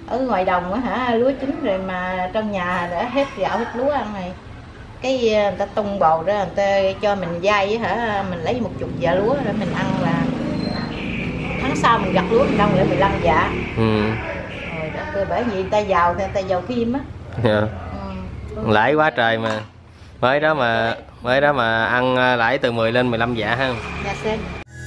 ở ngoài đồng á hả, lúa chín rồi mà trong nhà đã hết gạo hết lúa ăn này, cái người ta tung bầu ra, người ta cho mình vay hả, mình lấy 10 dạ lúa để mình ăn là tháng sau mình gặt lúa mình đông lại 15 dạ. Rồi đó, bởi vì người ta giàu thì người ta giàu phim á. Lãi quá trời mà. Mới đó mà ăn lãi từ 10 lên 15 dạ ha. Dạ xem.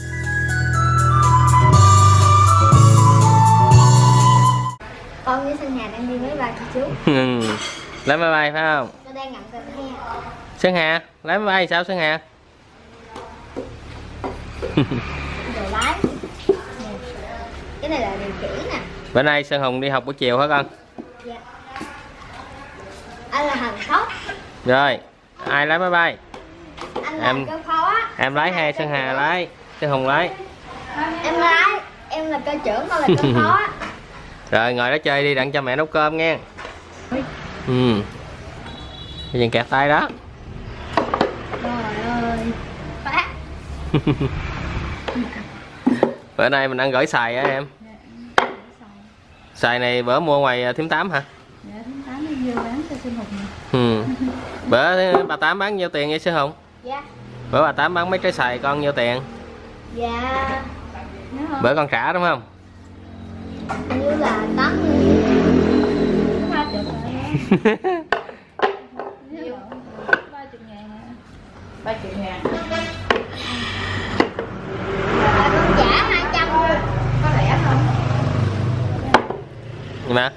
Con với Sơn Hà đang đi máy bay chị chú. Lái máy bay phải không? Con đang ngậm cà phê. Sơn Hà, lái máy bay sao Sơn Hà? Đồ lái. Cái này là điều khiển nè. Bữa nay Sơn Hùng đi học buổi chiều hả con? Dạ. Anh là thằng Khóc. Rồi, ai lái máy bay? Anh là cơ phó. Em lái hay Sơn Hà lái? Sơn Hùng lái. Em lái, em là cơ trưởng, con là cơ phó. Rồi ngồi đó chơi đi, đặng cho mẹ nấu cơm nghe. Bây giờ kẹt tay đó. Trời ơi. Phát. Bữa nay mình ăn gỏi xài hả em? Xài này bữa mua ngoài Thím Tám hả? Dạ, Thím Tám nó vô bán cho Sơn Hùng. Bữa bà Tám bán nhiêu tiền vậy Sơn Hùng? Dạ. Bữa bà Tám bán mấy trái xài con nhiêu tiền? Dạ. Bữa con trả đúng không? Như là 80. 30 ngàn. Con trả 200. Có rẻ không? Nhưng mà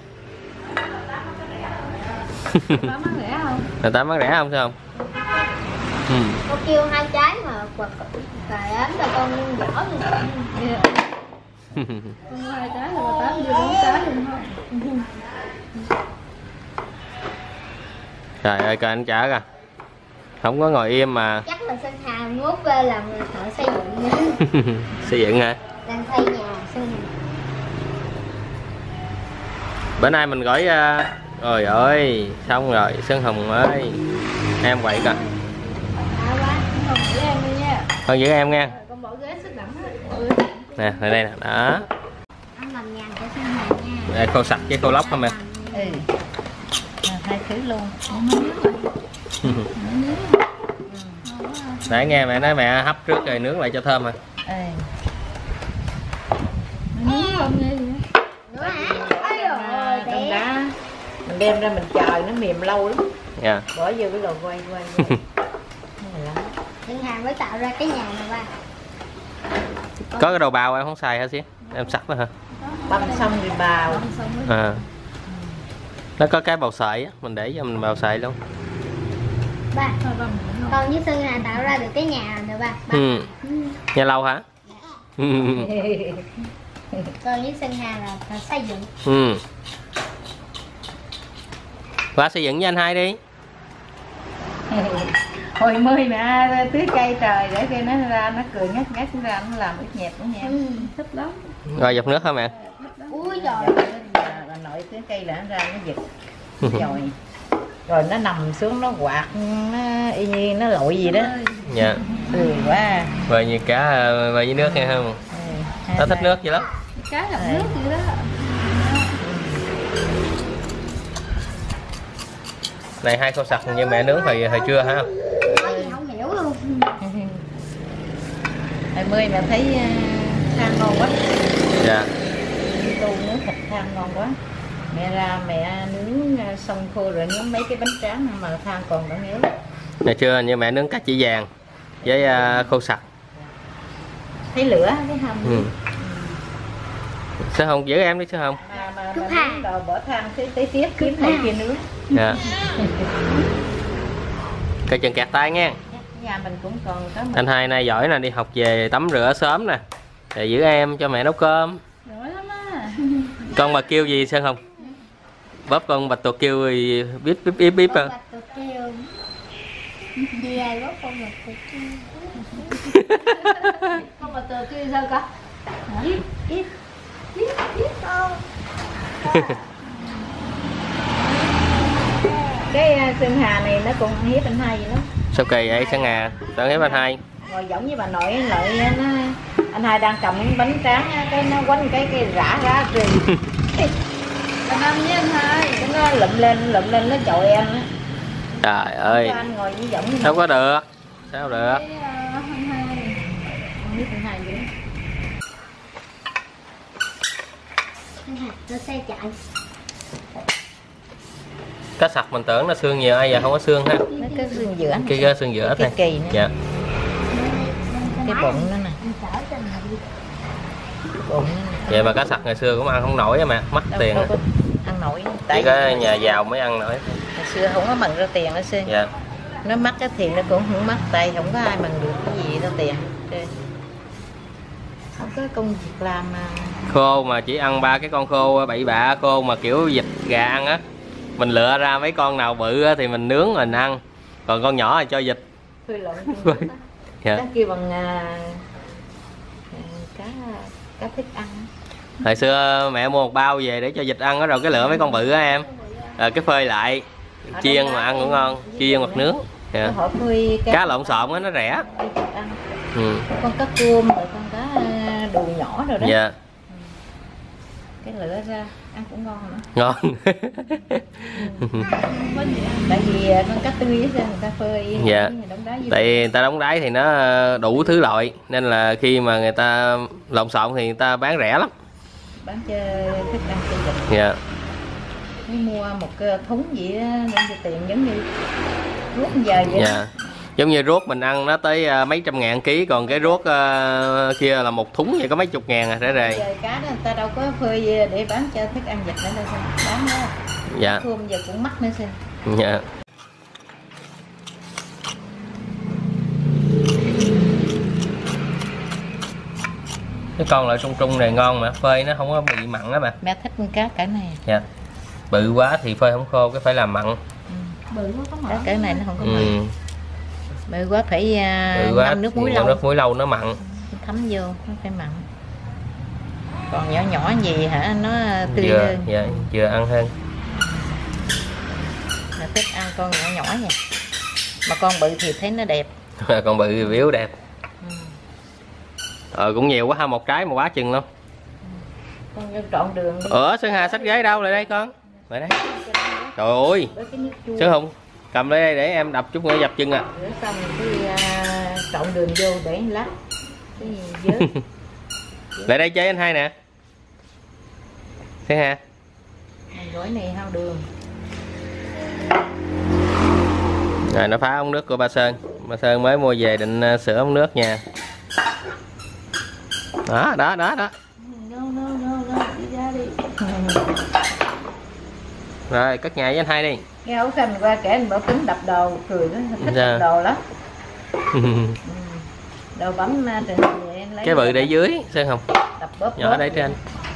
Tám bán rẻ không? bà Tám bán rẻ không Sơn Hùng? Con kêu 2 trái mà quật cài ấm là con dở luôn. Con 2 trái rồi 8 vô 4 trái luôn thôi. Trời ơi coi anh trả kìa. Không có ngồi im mà. Chắc là Sơn Hà mốt về làm thợ xây dựng nữa. Xây dựng hả? Đang xây nhà Sơn Hà. Bữa nay mình gửi rồi ơi, xong rồi Sơn Hùng ơi. Em quậy kìa. Quá. Con giữ em đi nha. Con giữ em nha. Con bỏ ghế sức đẳng hết. Nè, lại đây nè, đó. Anh làm nhàn cho Sơn Hà nha. Đây, khô sạch với khô lóc không em? Hai thứ luôn. Nãy nghe mẹ nói mẹ hấp trước rồi nướng lại cho thơm hả? Nướng không nghe gì hết. Nữa hả? Ôi giời Con đá mình đem ra mình chờ nó mềm lâu lắm. Dạ. Bỏ vô cái lò quay. Sơn Hà mới tạo ra cái nhà này ba. Có cái đầu bào em không xài hả xí? Em sắc đó hả? Băm xong rồi bào. À. Nó có cái bào sợi á, mình để cho mình bào sợi luôn. Ba. Con với Sơn Hà tạo ra được cái nhà này ba. Nhà lâu hả? Con với Sơn Hà là xây dựng. Qua xây dựng với anh hai đi. Hồi mươi mẹ tưới cây trời để cây nó ra nó cười ngắt ra nó làm ít nhẹp thích lắm. Rồi dọc nước hả mẹ? Ui trời. Bà nội tưới cây là nó ra nó giật rồi nó nằm xuống nó quạt nó y như nó lội gì đó. Dạ. Quá. Về như cá về với nước nghe không? Nó thích nước vậy lắm. Cá gặp nước vậy đó. Này hai khô sặc như mẹ nướng hồi trưa hả? Nói gì không hiểu luôn. 20 mẹ thấy than ngon quá. Dạ. Tô nướng thịt than ngon quá. Mẹ ra mẹ nướng xong khô rồi nướng mấy cái bánh tráng mà than còn đã nhớ. Ngày trưa như mẹ nướng cá chỉ vàng với khô sặc. Thấy lửa thấy không? Sơn Hùng giữ em đi Sơn Hùng. Mà nướng đồ bỏ than tới tiếp kiếm này kia nướng. Dạ. Coi chừng kẹt tay nha. Nhà mình cũng còn có Anh hai nay giỏi nè, đi học về tắm rửa sớm nè, để giữ em cho mẹ nấu cơm. giỏi lắm á. Con bà kêu gì Sơn Hùng? Bóp con bạch tuộc kêu thì bíp hả? Bạch tuộc kêu. Gì ai bóp con bạch tuộc kêu? Con bạch tuộc kêu sao con? Ít con. Cái Sơn Hà này nó cũng hiếp anh hai vậy lắm. Sao kỳ vậy Sơn Hà? Sao hiếp anh hai? Ngồi giống như bà nội lợi nó, anh hai đang cầm bánh tráng cái nó quánh cái rã ra rồi. Nó Năm với anh Hai. Nó lụm lên nó chọi em á. Trời ơi. Anh ngồi với giọng Sao có được? Sao được? Với anh Hai. Không biết anh Hai vậy. Tôi xe chạy. Cá sặc mình tưởng nó xương nhiều, ai giờ không có xương ha. Nó cái xương giữa. Cái xương giữa thôi. Cái kỳ nữa. Dạ. Cái bụng nó nè. Bụng nó nè. Vậy mà cá sặc ngày xưa cũng ăn không nổi á mà, mắc tiền. Đâu có ăn nổi. Chỉ có nhà giàu mới ăn nổi. Ngày xưa không có bằng ra tiền nó xương. Dạ. Nó mắc cái tiền nó cũng không mắc, tay không có ai bằng được cái gì ra tiền. Không có công việc làm mà. Khô mà chỉ ăn 3 cái con khô bậy bạ, khô mà kiểu vịt gà ăn á, mình lựa ra mấy con nào bự á thì mình nướng mình ăn, còn con nhỏ thì cho vịt. Thôi lộn. Dạ. Cá kia bằng cá thích ăn. Hồi xưa mẹ mua một bao về để cho vịt ăn đó, rồi cái lựa mấy con bự á em, rồi cái phơi lại chiên mà ăn cũng ngon, chiên hoặc nướng. Dạ. Cá lộn xộn á nó rẻ. Ừ. Con cá cơm rồi con cá đùi nhỏ rồi đó. Dạ. Cái lựa ra ăn cũng ngon nữa. Ngon. Tại vì con cá tươi với người ta phơi. Dạ. Tại người ta đóng đáy thì nó đủ thứ loại, nên là khi mà người ta lộn xộn thì người ta bán rẻ lắm. Bán cho thức ăn cho vịt. Dạ. Mới mua một cái thúng gì đó, đem cho tiền giống như ruốc giờ vậy. Dạ. Giống như ruốc mình ăn nó tới mấy trăm ngàn ký, còn cái ruốc kia là một thúng vậy có mấy chục ngàn à, rẻ rề. Giờ cá đó người ta đâu có phơi để bán cho thức ăn vịt nữa đâu sao? Bán đó. Dạ. Thơm giờ cũng mắc nữa sao? Dạ. Cái con loại trung trung này ngon mà phơi nó không có bị mặn á bà. Mẹ thích con cá cái này. Dạ. Bự quá thì phơi không khô, cái phải làm mặn. Bự nó có mỡ. Cái này nó không có mặn. Bự quá phải ngâm nước muối lâu. Nước muối lâu nó mặn. Thấm vô nó phải mặn. Còn nhỏ nhỏ gì hả nó tươi vừa, hơn. dạ, vừa ăn hơn. Mà thích ăn con nhỏ nhỏ nha. Mà con bự thì thấy nó đẹp. Con bự thì biếu đẹp. Cũng nhiều quá ha, một trái mà quá chừng luôn. Con trộn đường đi. Sơn Hà xách ghế đâu, lại đây con. Lại đây. Trời ơi. Sơn Hùng cầm lấy đây để em đập chút nữa dập chân à. Rửa xong cái trộn đường vô để lát cái dớt. Lại đây chơi anh Hai nè. Sơn Hà. Gói này hao đường. Rồi nó phá ống nước của ba Sơn. Ba Sơn mới mua về định sửa ống nước nha. Đó. No, đi ra đi. Rồi cất nhà với anh Hai đi. Cái ấu xanh qua kể anh bảo tính đập đồ, cười nó thích đập đồ lắm. Đồ bấm trình về lấy. Cái bự để dưới Sơn Hùng. Đập bóp Nhỏ để trên.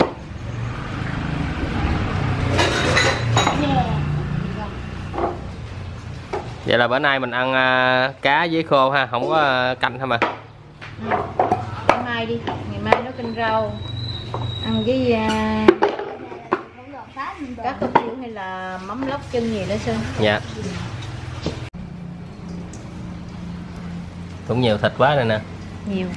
Vậy là bữa nay mình ăn cá với khô ha, không có canh thôi mà. Ngày mai đi, ngày mai nấu canh rau ăn với cá cơm chiên hay là mắm lóc chân gì đó Sơn. Dạ. Cũng nhiều thịt quá rồi nè. Nhiều.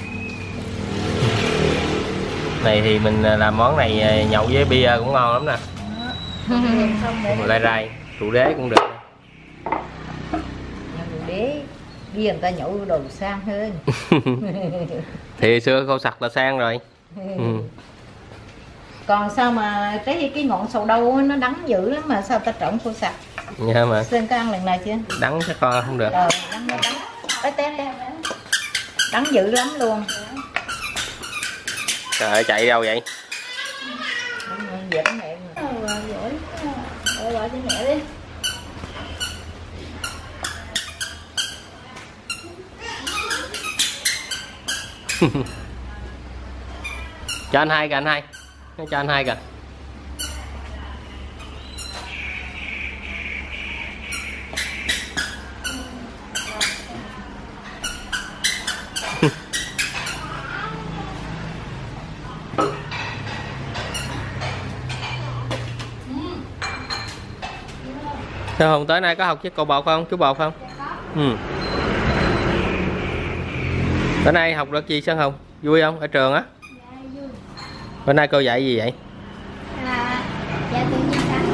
Này thì mình làm món này nhậu với bia cũng ngon lắm nè. Lai rai, rượu đế cũng được. Rượu đế, bia người ta nhậu đồ sang hơn. Thì xưa khô sặc là sang rồi. Còn sao mà cái ngọn sầu đâu nó đắng dữ lắm mà sao ta trộn khô sặc. Dạ mà. Sơn có ăn lần nào chưa? Đắng chắc con không được. Đắng. Té. Đắng dữ lắm luôn. Trời ơi, chạy đâu vậy? Dễ mẹ. Gọi cho mẹ đi. Cho anh Hai kìa, anh Hai. Cho anh Hai kìa. Sao Hùng tới nay có học với cậu Bột không? Chú Bột không? Ừ. Bữa nay học được gì Sơn Hùng? Vui không? Ở trường á? Bữa nay cô dạy gì vậy? Dạ tự nhiên xã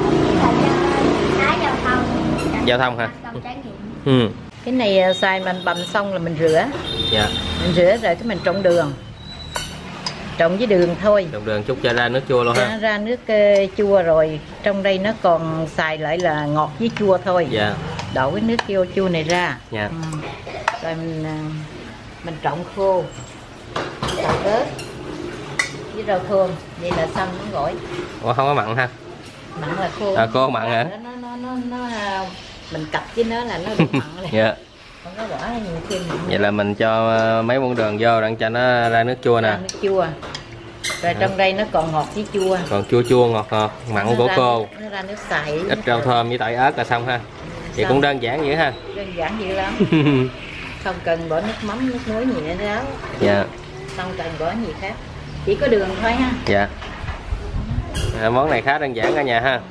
giao thông hả? Xong trải nghiệm. Cái này xài mình bầm xong là mình rửa. Dạ. Mình rửa rồi cái mình trộn đường. Trộn với đường thôi. Trộn đường chút cho ra nước chua luôn ha. Ra nước chua rồi. Trong đây nó còn xài lại là ngọt với chua thôi. Dạ. Đổ cái nước chua này ra. Dạ. Rồi mình trộn khô. Tỏi ớt với rau thơm. Vậy là xong nó gỏi. Ủa không có mặn ha? Mặn là khô. Khô mặn hả? Nó mình cặp với nó là nó được mặn này. Dạ. Không có bỏ nhiều khi mặn. Vậy là mình cho mấy muỗng đường vô để cho nó ra nước chua nè. Ra nước chua. Rồi trong đây nó còn ngọt với chua. Còn chua chua ngọt ngọt, mặn của khô. Nó ra nước xài. Ít rau thơm với tỏi ớt là xong ha. Vậy cũng đơn giản vậy ha. Đơn giản dữ lắm. Không cần bỏ nước mắm, nước muối gì nữa đó. Dạ. Không cần bỏ gì khác. Chỉ có đường thôi ha. Dạ. Món này khá đơn giản cả nhà ha.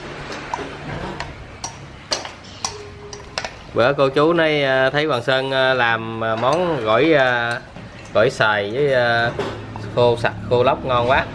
Bữa cô chú nói thấy Hoàng Sơn làm món gỏi xoài với khô sặc khô lóc ngon quá.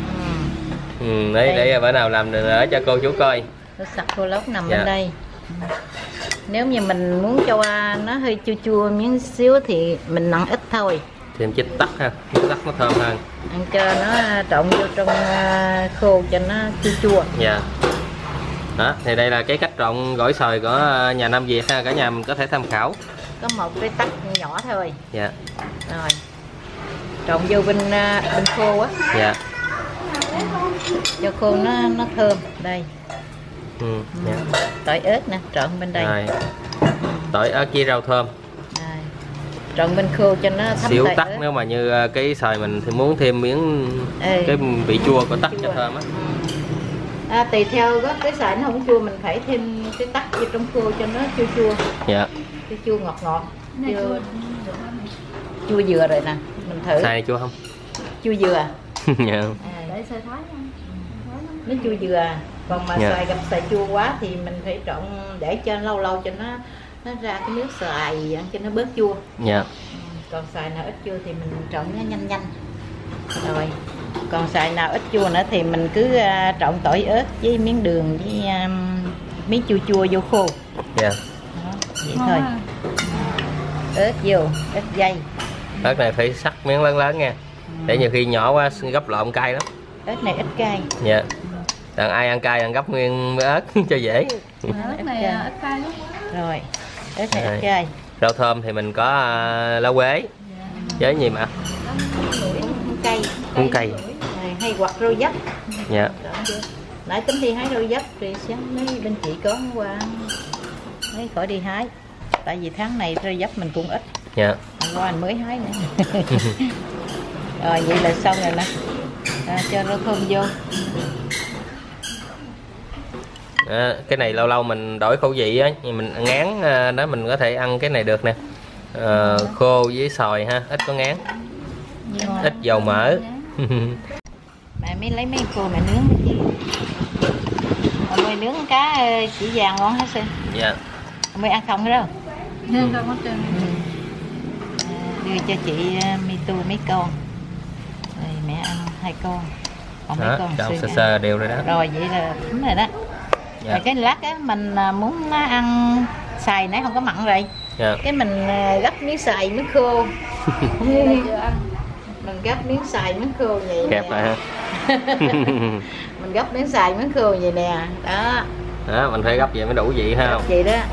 Để bữa nào làm nữa cho cô chú coi. Khô sặc khô lóc nằm dạ. bên đây. Nếu như mình muốn cho nó hơi chua chua miếng xíu thì mình nặn ít thôi. Thêm chích tắc ha, chích tắc nó thơm hơn. Ăn cho nó trộn vô trong khô cho nó chua chua. Dạ. Đó, thì đây là cái cách trộn gỏi xoài của nhà Nam Việt ha, cả nhà mình có thể tham khảo. Có một cái tắc nhỏ thôi. Dạ. Rồi. Trộn vô bên khô á. Dạ. Cho khô nó thơm. Đây. Dạ. Tỏi ớt nè, trộn bên đây. Rồi. Tỏi ớt với rau thơm. Rồi. Trộn bên khô cho nó thấm xíu tỏi tắc ớt. nếu mà như cái xoài mình thì muốn thêm miếng cái vị chua của tắc cho thơm á. Tùy theo cái xoài nó không chua mình phải thêm cái tắc vô trong khô cho nó chua chua. Dạ. Cái chua ngọt ngọt. Chua dừa rồi nè, mình thử. Xoài này chua không? Chua dừa. Dạ. Để sơ thái Nó chua dừa. Còn mà dạ. xoài gặp xoài chua quá thì mình phải trộn để cho lâu lâu cho nó ra cái nước xoài cho nó bớt chua. Dạ. Còn xoài nào ít chua thì mình trộn nó nhanh nhanh. Rồi. Còn xoài nào ít chua nữa thì mình cứ trộn tỏi ớt với miếng đường với miếng chua chua vô khô. Dạ. Đó, vậy thôi. Ớt vô, ớt dây. Ớt này phải sắc miếng lớn lớn nha. Để nhiều khi nhỏ quá gấp lộn cay lắm. Ớt này ít cay. Dạ. Đàn ai ăn cay ăn gấp nguyên với ớt cho dễ. ớt này ít cay lắm. Rồi. Ớt này ít cay. Rau thơm thì mình có lá quế. Với gì mà? Cây. Cây. Hay hoặc rau dấp. Dạ. Nãy tính đi hái rau dấp rồi sáng mấy bên chị có qua mấy khỏi đi hái. Tại vì tháng này rau dấp mình cũng ít. Dạ. Hôm qua anh mới hái nữa. Rồi vậy là xong rồi nè. Cho rau thơm vô. Cái này lâu lâu mình đổi khẩu vị á, mình ngán đó mình có thể ăn cái này được nè. Khô với xoài ha, ít có ngán. Ít dầu mỡ. Mẹ mới lấy mấy khô mẹ nướng cái gì. Mày nướng cá chỉ vàng ngon hả Sơn? Dạ. Mày ăn không hết đâu? Nên không có trơn. Đưa cho chị Mitu mấy con. Rồi mẹ ăn 2 con. Còn mấy con trộn sơ sơ đều rồi đó. Rồi vậy là đúng rồi đó. Dạ. Rồi cái lát á mình muốn nó ăn xài nãy không có mặn rồi. Dạ. Cái mình gấp miếng xài miếng khô. Mình gấp miếng xài miếng khô vậy. Kẹp lại ha. Mình gấp miếng xài miếng khô vậy nè. Đó. Đó, mình phải gấp vậy mới đủ vị ha. Không? Vậy đó.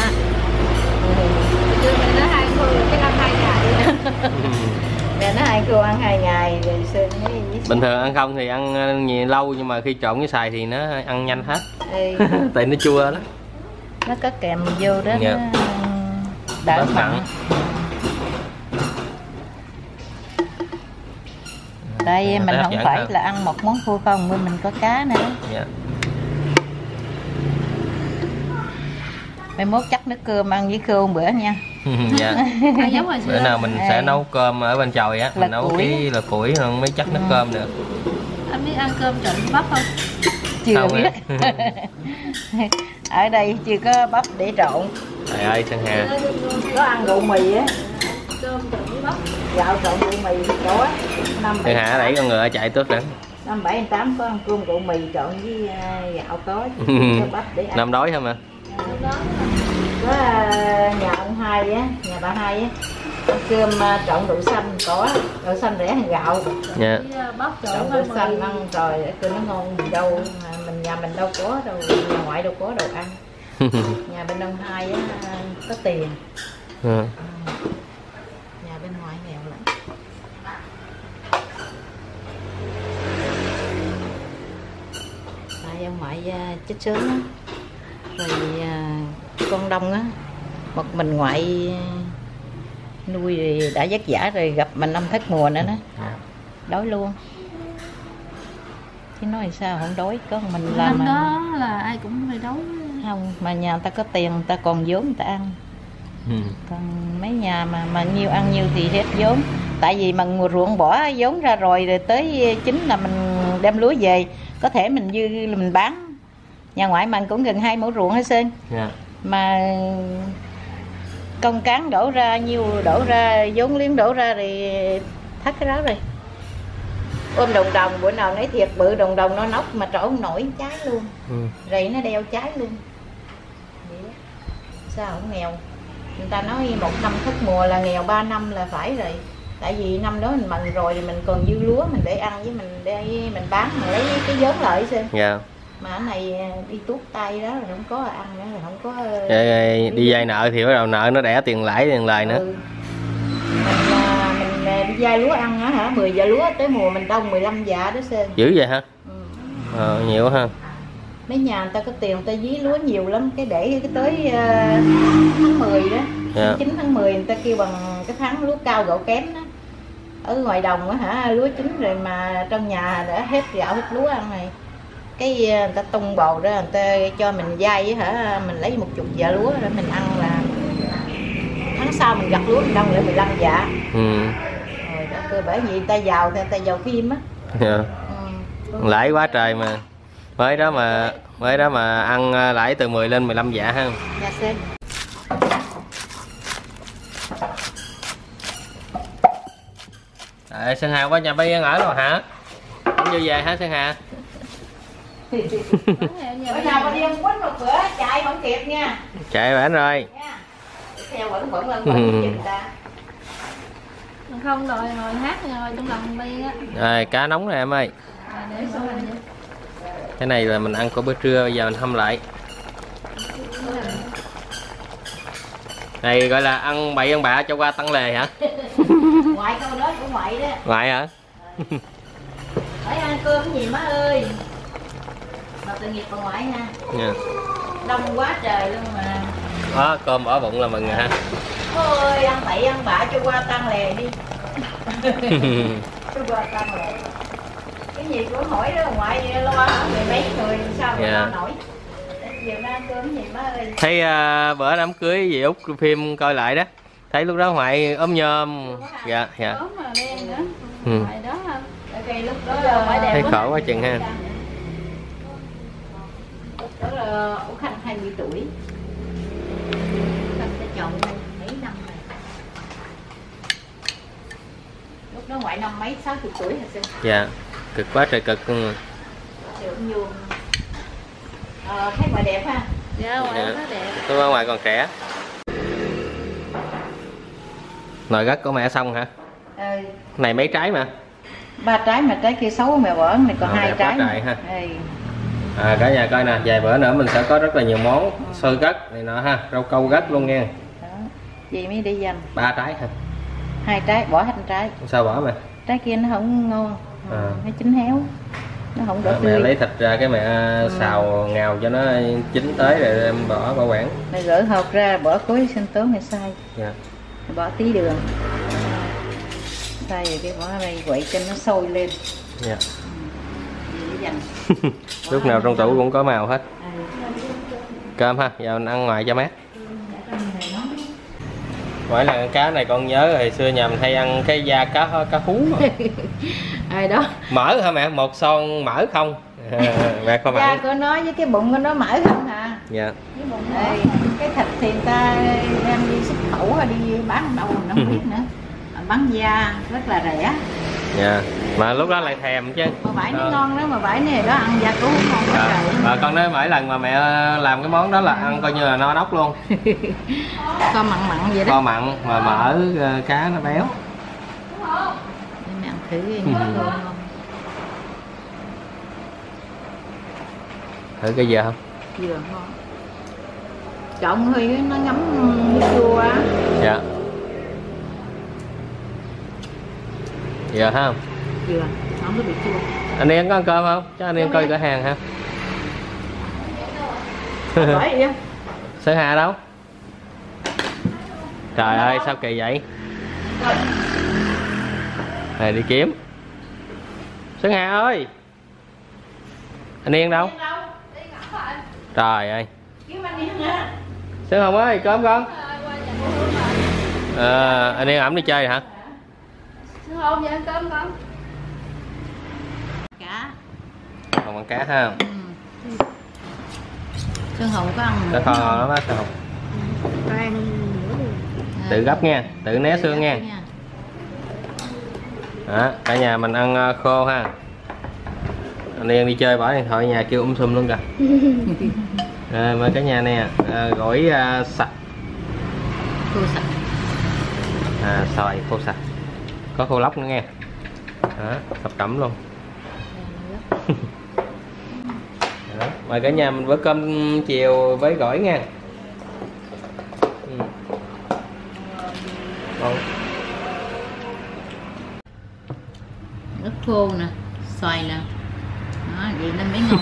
Chứ mẹ nói 2 khô rồi cái ăn 2 ngày. Mẹ nói 2 khô ăn 2 ngày rồi Sơn mới bình thường ăn không thì ăn nhiều lâu nhưng mà khi trộn với xài thì nó ăn nhanh hết. Tại nó chua đó. Nó có kèm vô đó. Dạ. Nó đỡ mặn. Đây mình không phải hơn. Là ăn một món khô không, mình có cá nữa. Dạ. Mai mốt chắc nước cơm ăn với khô một bữa nha. Dạ. Bữa nào mình sẽ nấu cơm ở bên chòi á, mình nấu cái là củi không mới chắc nước cơm được. Anh biết ăn cơm trộn bắp không? Chưa biết. Ở đây chưa có bắp để trộn. Trời ơi Sơn Hà. Có ăn rượu mì á. Cơm trộn với bắp. Gạo trộn rượu mì đó. Sơn Hà đẩy con ngựa chạy tốt nữa. Năm 7 8 có ăn cơm rượu mì trộn với gạo có bắp để ăn. Năm đói không ạ? có nhà ông Hai á, nhà bà Hai á, ăn cơm trộn đậu xanh, có đậu xanh rẻ hơn gạo. Dạ. Trộn đậu xanh ăn rồi kêu nó ngon gì đâu, mà nhà mình đâu có đâu, nhà ngoại đâu có đồ ăn. Nhà bên ông Hai á có tiền. Ừ. Nhà bên ngoài nghèo lắm. Tại ông ngoại chết sớm á, rồi con đông á, một mình ngoại nuôi thì đã vất vả rồi, gặp mình năm thất mùa nữa đó, đói luôn. Chứ nói sao không đói, có mình làm năm đó là ai cũng phải đói. Không, mà nhà người ta có tiền, người ta còn vốn người ta ăn. Còn mấy nhà mà nhiêu ăn nhiêu thì hết vốn. Tại vì mà người ruộng bỏ vốn ra rồi tới chính là mình đem lúa về, có thể mình dư là mình bán. Nhà ngoại mình cũng gần 2 mẫu ruộng hết Sơn. Mà công cán đổ ra nhiêu, đổ ra vốn liếng đổ ra thì thắt cái đó rồi. Ôm đồng đồng, bữa nào lấy thiệt bự đồng đồng nó nóc mà trổ không nổi, cháy luôn. Rầy nó đeo cháy luôn. Sao không nghèo? Người ta nói 1 năm thất mùa là nghèo 3 năm là phải rồi. Tại vì năm đó mình mần rồi thì mình còn dư lúa mình để ăn, với mình để mình bán, mình lấy cái vốn lợi xem. Mà cái này đi tuốt tay đó rồi không có ăn nữa, rồi không có đi vay nợ thì bắt đầu nợ nó đẻ tiền lãi tiền lời nữa. Mình đi vay lúa ăn á hả, 10 dạ lúa tới mùa mình đông 15 dạ đó Sơn. Dữ vậy hả? Nhiều ha. Mấy nhà người ta có tiền người ta dí lúa nhiều lắm, cái để cái tới tháng 10 đó, 9 tháng 10 người ta kêu bằng cái tháng lúa cao gạo kém đó. Ở ngoài đồng á hả, lúa chín rồi mà trong nhà đã hết gạo hết lúa ăn này, cái người ta tung bầu đó, người ta cho mình vay hả, mình lấy 10 dạ lúa để mình ăn là tháng sau mình gặt lúa mình đông lại 15 dạ. Rồi đó, bởi vì người ta giàu thì người ta giàu phim á. Lãi quá trời mà. Mới đó mà ăn lãi từ 10 lên 15 dạ ha. Dạ xem. Sơn Hà qua nhà Bi ở rồi hả? Không vô về hả Sơn Hà? Bữa nào mà đi ăn quýnh một bữa chạy không kịp nha. Chạy bản rồi. Theo vẫn lên người ta. Không rồi hát rồi trong lòng Bi á. Rồi cá nóng nè em ơi. Cái này là mình ăn của bữa trưa, bây giờ mình hâm lại. Này gọi là ăn bậy ăn bạ cho qua tăng lề hả? Ngoại câu đó của ngoại đó. Ngoại hả? Phải ăn cơm cái gì má ơi. Mà tội nghiệp bà ngoại ha. Đông quá trời luôn mà. Cơm bỏ bụng là mừng rồi ha. Ôi ăn bậy ăn bạ cho qua tăng lề đi. Cho qua tăng lề. Cái gì cũng hỏi đó, ngoại lo hả, mười mấy người sao mà lo nổi. Giờ nó ăn cơm gì má ơi. Thấy bữa đám cưới dì Út phim coi lại đó, thấy lúc đó ngoại ốm nhôm. Dạ. Ốm mà đen nữa. Ngoại đó ha. Lúc đó thấy khổ quá chừng ha. Lúc đó là Út Khanh 20 tuổi. Khanh đã chồng mấy năm rồi. Lúc đó ngoại năm mấy 60 tuổi hả Sơn? Dạ, cực quá trời cực luôn. Thấy ngoại đẹp ha? Dạ, ngoại nó đẹp. Tôi ngoài còn trẻ. Nồi gất của mẹ xong hả? Này mấy trái mà? 3 trái mà trái kia xấu mẹ bỏ, này còn 2 trái. Ha. Cả nhà coi nè, vài bữa nữa mình sẽ có rất là nhiều món xôi gất này nọ ha, rau câu gất luôn nha. Gì mới đi dành? 3 trái hả? 2 trái, bỏ 2 trái. Sao bỏ mẹ? Trái kia nó không ngon, nó chín héo, nó không đỏ tươi. Mẹ lấy thịt ra cái mẹ xào ngào cho nó chín tới rồi em bỏ bảo quản. Mẹ gỡ hộp ra, bỏ khối sinh tố mẹ xay. Bỏ tí đường. Xay rồi cái bỏ đây quậy cho nó sôi lên. Lúc nào trong tủ cũng có màu hết. Cơm ha, giờ mình ăn ngoài cho mát. Mỗi lần cá này con nhớ hồi xưa nhà mình hay ăn cái da cá hú mà. Ai đó. Mỡ hả mẹ? Một son mỡ không? Mẹ không da ăn. của nó với cái bụng của nó mỡ không hả? Dạ. Cái thịt thì người ta đem đi xuất khẩu đi bán đâu nó không biết nữa. Bán da rất là rẻ. Dạ. Mà lúc đó lại thèm chứ. Mà vải nó ngon đó, mà vải này đó ăn da cũng ngon quá trời. Và con nói mỗi lần mà mẹ làm cái món đó là ăn coi như là no đốc luôn. Kho mặn mặn vậy đó. Kho mặn mà mỡ cá nó béo. Để mẹ ăn thử cái ngon không? Thử cái dừa không? Dừa ngon. Trộn hơi nó ngấm nước chua á. Dạ. Dừa ha. Dừa, không có bị chua. Anh em có ăn cơm không? Cho anh em coi cửa hàng ha. Hỏi vậy? Sơn Hà đâu? Trời ơi sao kỳ vậy? Này đi kiếm. Sơn Hà ơi. Anh Yên đâu? Trời ơi. Sơn Hồng ơi, cơm con. Anh Yên ẩm đi chơi hả? Sơn Hồng vậy ăn cơm con. Cá. Không ăn cá ha. Sơn Hồng có ăn. Cá kho ngon lắm á Sơn Hồng. Tự gấp nha, tự né xương nha. Đó, cả nhà mình ăn khô ha. Anh Yên đi chơi bỏ điện thoại nhà kêu sum luôn kìa. Rồi mời cả nhà nè, gỏi sạch. Khô sạch. Xoài khô sạch. Có khô lóc nữa nghe. Đó, thập cẩm luôn. Đó, mời cả nhà mình bữa cơm chiều với gỏi nha. Ngon. Ớt khô nè, xoài nè. Đó, vậy nên mới ngon.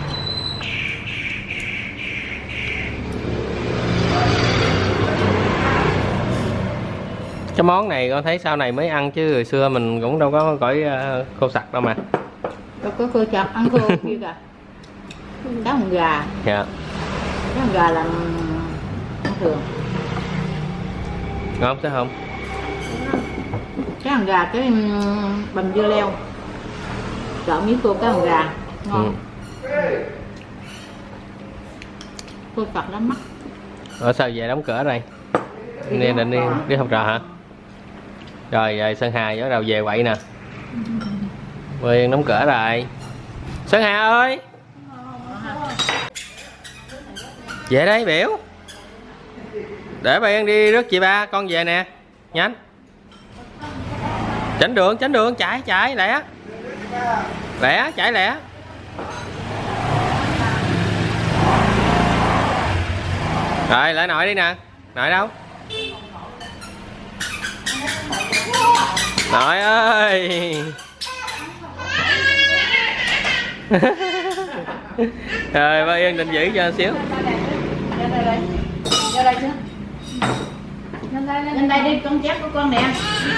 Cái món này con thấy sau này mới ăn chứ hồi xưa mình cũng đâu có gỏi khô sặc đâu mà. Đâu có khô chặt, ăn khô kia kìa. Cá hồng gà. Dạ. Cá hồng gà làm ăn thường. Ngon chứ không? Cá hồng gà cái bằm dưa leo. Trộn với khô cá hồng gà. Ngon. Khô sặc lắm mắt. Ở sao về đóng cửa rồi? Nên định đi học trò hả? Rồi rồi Sơn Hà bắt đầu về quậy nè. Nguyên đóng cửa rồi. Sơn Hà ơi. Về đây biểu. Để bạn đi rước chị ba, con về nè. Nhanh. Tránh đường, chạy lẹ. Lẹ, chạy lẹ. Rồi lại nội đi nè. Nội đâu? Nội ơi. Rồi ba Yên định giữ cho xíu. Vô đây chứ. Lên đây đi, con chép của con nè.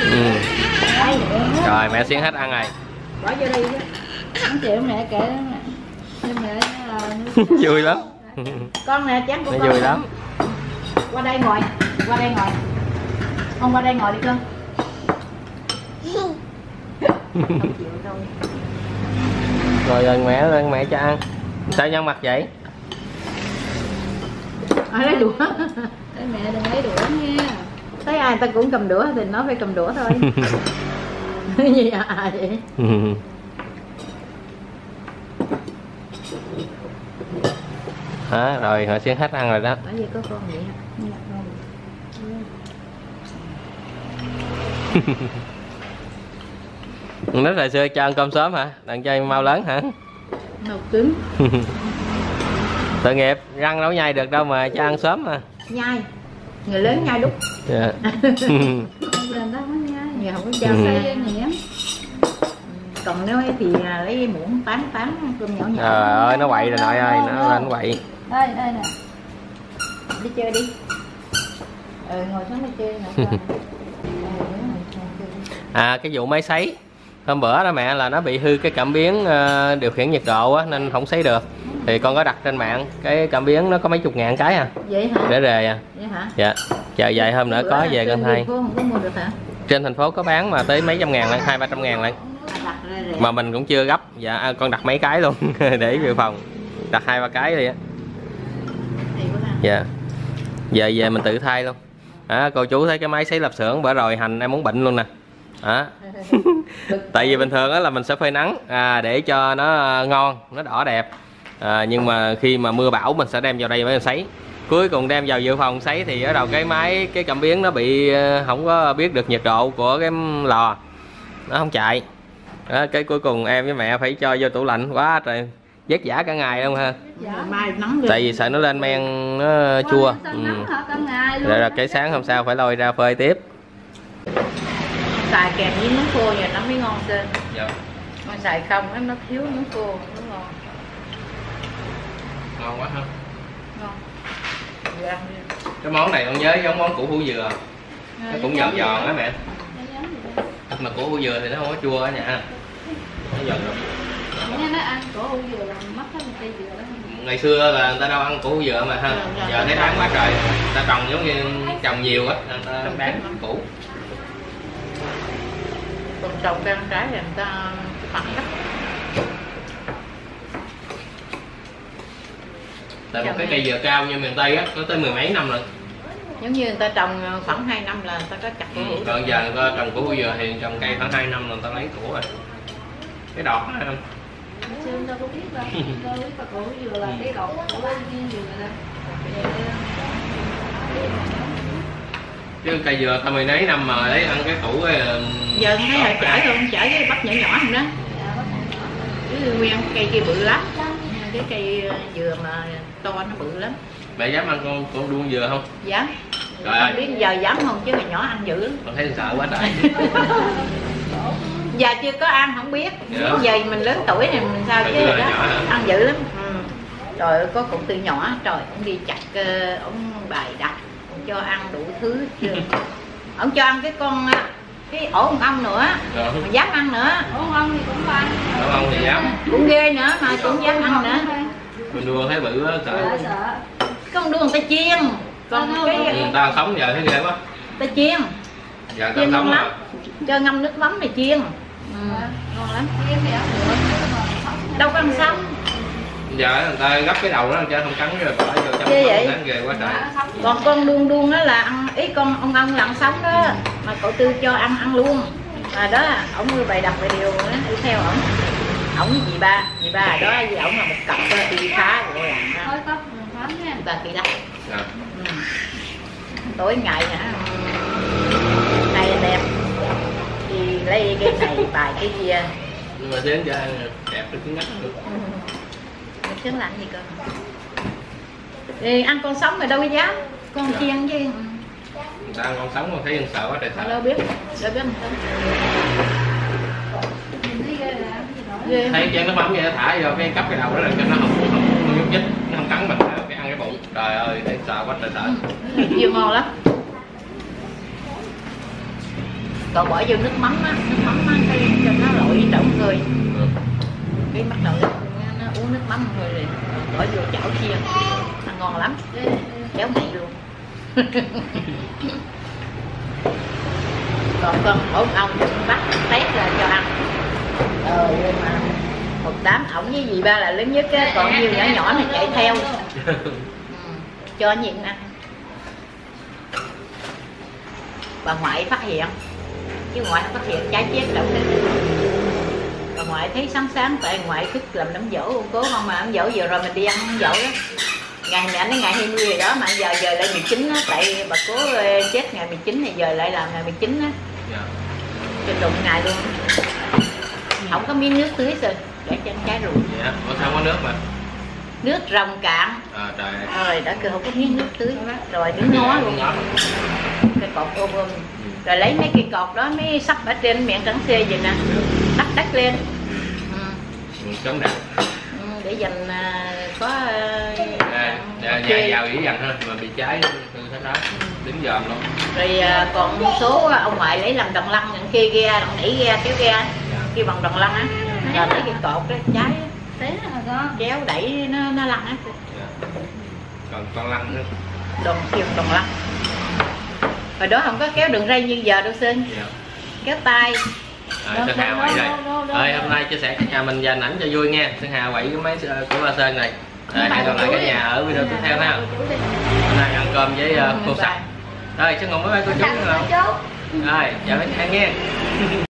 Rồi mẹ xiên hết ăn rồi. Bỏ vô đây chứ. Không chịu mẹ kệ đó mẹ. Nhưng mẹ Vui lắm. Con nè, chép của nó con. vui lắm. Qua đây ngồi. Không qua đây ngồi đi con. Không chịu đâu. Rồi gần mẹ cho ăn. Sao nhăn mặt vậy? Ai lấy đũa? Để mẹ đừng lấy đũa nha. Thấy ai ta cũng cầm đũa thì nó phải cầm đũa thôi. Gì vậy? Đó, rồi họ xiên hết ăn rồi đó. Bởi vì có con vậy. Nó hồi xưa cho ăn cơm sớm hả? Đặng chơi mau lớn hả? Màu cứng. Tội nghiệp, răng đâu nhai được đâu mà cho ăn sớm mà. Nhai. Người lớn nhai đúc. Dạ. Làm đó không nha. Giờ không có cho Xây nhỉ. Còn nếu ấy thì lấy muỗng tán cơm nhỏ nhỏ. Trời ơi nó quậy rồi nội ơi, nó quậy. Đây nè. Đi chơi đi. Ngồi xuống đi chơi nè. Cái vụ máy sấy hôm bữa đó mẹ là nó bị hư cái cảm biến điều khiển nhiệt độ á, nên không sấy được. Thì con có đặt trên mạng cái cảm biến nó có mấy chục ngàn cái à. Vậy hả? Để rề à. Vậy hả? Dạ. Chờ vài hôm nữa có về con thay. Không có mua được hả? Trên thành phố có bán mà tới mấy trăm ngàn lận, 200-300 ngàn lận. Mà mình cũng chưa gấp. Dạ con đặt mấy cái luôn để dự phòng. Đặt 2-3 cái đi á. Dạ. Giờ về mình tự thay luôn. Cô chú thấy cái máy sấy lạp xưởng bữa rồi hành em muốn bệnh luôn nè. Tại vì bình thường á là mình sẽ phơi nắng để cho nó ngon, nó đỏ đẹp. Nhưng mà khi mà mưa bão mình sẽ đem vào đây mới sấy. Cuối cùng đem vào dự phòng sấy thì ở đầu cái cảm biến nó bị không có biết được nhiệt độ của cái lò, nó không chạy. Đó, cái cuối cùng em với mẹ phải cho vô tủ lạnh quá trời, vất vả cả ngày không ha. Mai nắng được. Tại vì sợ nó lên men nó chua. Rồi là cái sáng hôm sau phải lôi ra phơi tiếp. Xài kèm với nước khô rồi nó mới ngon hơn. Dạ. Mà xài không nó thiếu nước khô, nó ngon. Ngon quá ha. Ngon. Dạ. Cái món này con nhớ giống món củ hủ dừa. Nó cũng giòn giòn á mẹ. Mà củ hủ dừa thì nó không có chua ở nhà. Nó giòn lắm. Nghe nói ăn củ hủ dừa là mất hết một cây dừa đó. Ngày xưa là người ta đâu ăn củ hủ dừa mà ha. Giờ thấy bán quá trời. Người ta trồng giống như trồng nhiều á, người ta bán củ. Còn trồng cây ăn trái thì người ta phẳng lắm. Tại một cái cây dừa cao như miền Tây á, nó tới mười mấy năm rồi. Giống như người ta trồng khoảng 2 năm là người ta có chặt củ hủ. Còn giờ người ta trồng củ hủ dừa thì trồng cây khoảng 2 năm là người ta lấy củ rồi. Cái đọt đó em. Xưa đâu có biết đâu. Đâu biết củ hủ dừa là cái đọt của dừa đó. Chứ cây dừa ta mười mấy năm mà lấy ăn cái củ ấy, giờ thấy là chở luôn, chở cái bắp nhỏ nhỏ không đó. Chứ nguyên cây kia bự lắm. Cái cây dừa mà to nó bự lắm. Mẹ dám ăn con đuông dừa không? Dám. Trời Không ơi. biết giờ dám không chứ hồi nhỏ ăn dữ lắm. Con thấy sợ quá trời. Giờ chưa có ăn không biết. Dạ. Giờ mình lớn tuổi này mình sao chứ Hồi đó. nhỏ hả? Ăn dữ lắm. Trời ơi, có cụm từ nhỏ trời ông đi chặt ông bài đặt, ông cho ăn đủ thứ chưa. Ông cho ăn cái con cái ổ con ong nữa, Rồi. mà dám ăn nữa. Ủa ông thì cũng có ăn. Không thì dám. Cũng ghê nữa mà cũng dám ăn nữa. Mình đua thấy bự á sợ. Sợ. Con đuông người ta chiên, còn cái Người ta sống giờ thấy ghê quá. ta chiên Giờ ta chiên ngon sống lắm, mà. cho ngâm nước mắm này chiên. Ngon lắm. Chiên thì ăn được. Đâu có ăn sống. Giờ người ta gấp cái đầu nó cho không cắn rồi bỏ vô trong Ghê vậy? cắn ghê quá trời. Còn con đuông đuông đó là ăn ý con ông là ăn sống đó, mà cậu Tư cho ăn luôn. Mà đó ổng nuôi bày đặt bày điều đó, đi theo ổng với dì ba đó với ổng là một cặp đi phá rồi làm Thôi tóc phán nha. người ta kỳ lắm. Dạ. Tối ngày hả, hai anh em đi lấy cái này bài cái kia. Nhưng mà đến cho ăn đẹp cái trứng ngắt được. Mình trứng lạnh gì cơ. Thì ăn con sống rồi đâu có dám, con chiên chứ. Người ta ăn con sống mà thấy ăn sợ quá trời sợ. Đâu biết ăn sống. Nhìn thấy ghê là ăn gì nổi. Ghê. Thấy chén nước mắm vậy thả vô cái cắp cái đầu đó là cho nó không nhúc nhích, nó không cắn mình, cái ăn cái bụng. Trời ơi, thấy sợ quá trời sợ. Chiêu ngon lắm. Còn bỏ vô nước mắm á, cái cho nó lội trộn người. Cái bắt đầu nó uống nước mắm thôi rồi bỏ vô chảo chiên, ăn ngon lắm, kéo ngay luôn. Còn con ổn ông thì bắt tét ra cho ăn. Mà một đám ổng với dì ba là lớn nhất á, còn nhiều nhỏ nhỏ này chạy theo. Cho nhịn ăn. Bà ngoại phát hiện, chứ ngoại không phát hiện trái chết đâu. Bà ngoại thấy sáng tại ngoại thức làm đám dỗ ông cố không, mà đám dỗ vừa rồi mình đi ăn đám dỗ đó. Ngày này đến ngày 20 rồi đó, mà giờ lại 19 á, tại bà cố chết ngày 19 thì giờ lại làm ngày 19 á. Cho đụng ngày luôn. Không có miếng nước tưới rồi, để cho trái rụi. Dạ, có sao có nước mà. Nước rồng cạn. Trời. Rồi đã kêu không có miếng nước tưới rồi đứng ngó luôn. Cái cột ôm. Rồi lấy mấy cây cột đó mới sắp ở trên miệng trắng xe vậy nè, đắp lên. Chống đạn. Để dành có nhà giàu dữ dằn ha, mà bị cháy từ thế đó, đứng dòm luôn. Rồi còn một số ông ngoại lấy làm đòn lăn, những kia ghe, đòn nỉ ghe, kéo ghe, kia bằng đòn lăn á, rồi lấy cái cột đó cháy, kéo đẩy nó lăn á. Còn con lăn nữa. Đòn kêu đòn lăn. Hồi đó không có kéo đường ray như giờ đâu Sơn, kéo tay. Sơn Hà quậy rồi. Hôm nay chia sẻ cả nhà mình và ảnh cho vui nha. Sơn Hà quậy cái máy của ba Sơn này. Hẹn gặp lại cả nhà ở video tiếp theo ha. Hôm nay ăn cơm với khô sạch. Rồi, Sơn Ngọc bye bye cô chú. Rồi, chào cả nhà nghe.